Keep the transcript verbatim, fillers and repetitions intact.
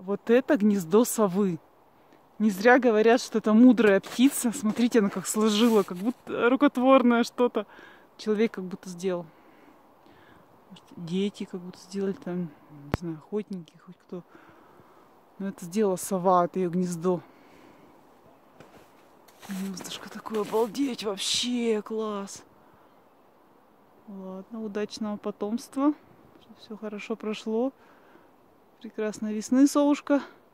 Вот это гнездо совы. Не зря говорят, что это мудрая птица. Смотрите, она как сложила, как будто рукотворное что-то. Человек как будто сделал. Может, дети как будто сделали там, не знаю, охотники, хоть кто. Но это сделала сова, это ее гнездо. Гнездышко такое, обалдеть, вообще класс. Ладно, удачного потомства. Все хорошо прошло. Прекрасной весны, совушка.